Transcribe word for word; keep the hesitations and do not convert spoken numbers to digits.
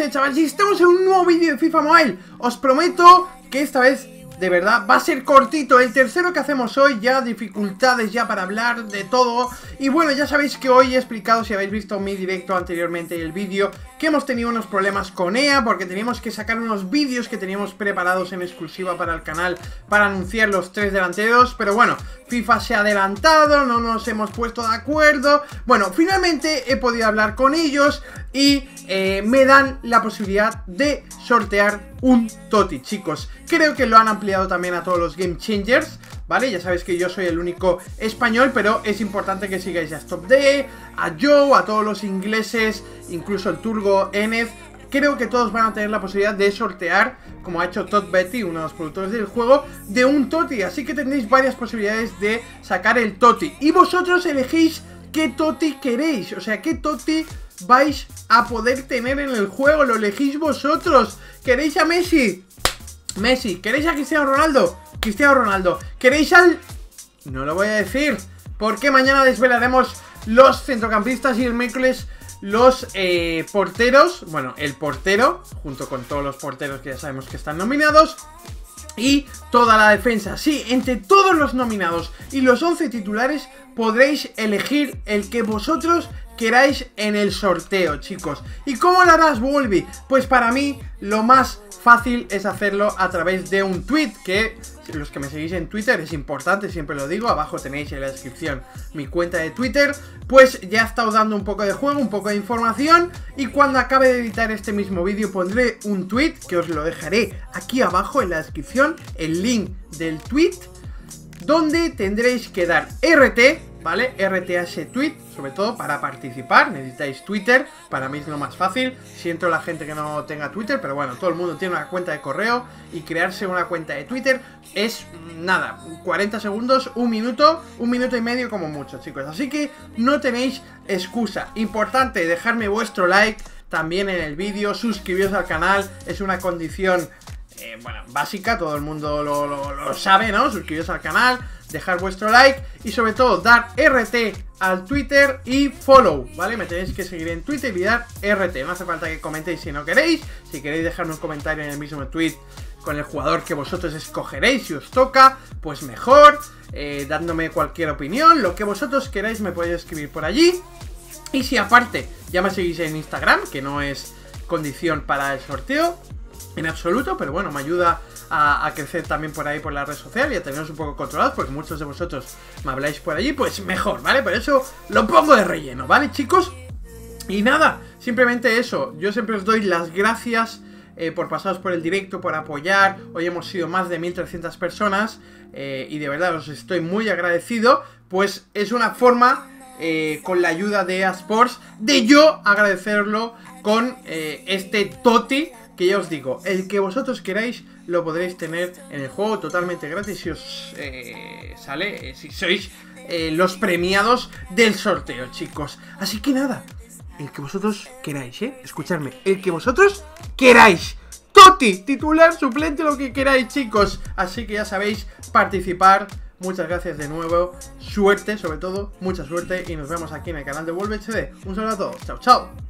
gente, chavales, y estamos en un nuevo vídeo de FIFA Mobile. Os prometo que esta vez, de verdad, va a ser cortito. El tercero que hacemos hoy, ya dificultades ya para hablar de todo. Y bueno, ya sabéis que hoy he explicado, si habéis visto mi directo anteriormente y el vídeo, que hemos tenido unos problemas con E A, porque teníamos que sacar unos vídeos que teníamos preparados en exclusiva para el canal para anunciar los tres delanteros. Pero bueno, FIFA se ha adelantado, no nos hemos puesto de acuerdo. Bueno, finalmente he podido hablar con ellos y eh, me dan la posibilidad de sortear un Totti, chicos. Creo que lo han ampliado también a todos los Game Changers, ¿vale? Ya sabéis que yo soy el único español, pero es importante que sigáis a Stop D, a Joe, a todos los ingleses, incluso el Turgo Enez. Creo que todos van a tener la posibilidad de sortear, como ha hecho Todd Betty, uno de los productores del juego, de un Totti. Así que tendréis varias posibilidades de sacar el Totti. Y vosotros elegís qué Totti queréis, o sea, qué Totti vais a poder tener en el juego. Lo elegís vosotros. ¿Queréis a Messi? Messi. ¿Queréis a Cristiano Ronaldo? Cristiano Ronaldo. ¿Queréis al...? No lo voy a decir, porque mañana desvelaremos los centrocampistas y el miércoles los eh, porteros. Bueno, el portero, junto con todos los porteros que ya sabemos que están nominados, y toda la defensa. Sí, entre todos los nominados y los once titulares podréis elegir el que vosotros queráis en el sorteo, chicos. ¿Y cómo lo harás, Wolby? Pues para mí lo más fácil es hacerlo a través de un tweet, que los que me seguís en Twitter es importante, siempre lo digo, abajo tenéis en la descripción mi cuenta de Twitter. Pues ya he estado dando un poco de juego, un poco de información, y cuando acabe de editar este mismo vídeo pondré un tweet que os lo dejaré aquí abajo en la descripción, el link del tweet, donde tendréis que dar R T, ¿vale? R T a ese tweet, sobre todo para participar. Necesitáis Twitter, para mí es lo más fácil. Siento la gente que no tenga Twitter, pero bueno, todo el mundo tiene una cuenta de correo, y crearse una cuenta de Twitter es nada, cuarenta segundos, un minuto, un minuto y medio como mucho, chicos. Así que no tenéis excusa. Importante, dejarme vuestro like también en el vídeo, suscribiros al canal, es una condición Eh, bueno, básica, todo el mundo lo, lo, lo sabe, ¿no? Suscribiros al canal, dejar vuestro like y sobre todo dar R T al Twitter y follow, ¿vale? Me tenéis que seguir en Twitter y dar R T. No hace falta que comentéis si no queréis. Si queréis dejarme un comentario en el mismo tweet con el jugador que vosotros escogeréis si os toca, pues mejor, eh, dándome cualquier opinión, lo que vosotros queráis me podéis escribir por allí. Y si aparte ya me seguís en Instagram, que no es condición para el sorteo en absoluto, pero bueno, me ayuda a, a crecer también por ahí por la red social y a teneros un poco controlados, porque muchos de vosotros me habláis por allí, pues mejor, ¿vale? Por eso lo pongo de relleno, ¿vale, chicos? Y nada, simplemente eso. Yo siempre os doy las gracias eh, por pasaros por el directo, por apoyar. Hoy hemos sido más de mil trescientas personas eh, y de verdad os estoy muy agradecido. Pues es una forma, eh, con la ayuda de E A Sports, de yo agradecerlo con eh, este Totti, que ya os digo, el que vosotros queráis lo podréis tener en el juego totalmente gratis si os eh, sale, eh, si sois eh, los premiados del sorteo, chicos. Así que nada, el que vosotros queráis, ¿eh? Escuchadme, el que vosotros queráis. Totti, titular, suplente, lo que queráis, chicos. Así que ya sabéis, participar. Muchas gracias de nuevo, suerte sobre todo, mucha suerte, y nos vemos aquí en el canal de Wolby H D. Un saludo a todos, chao, chao.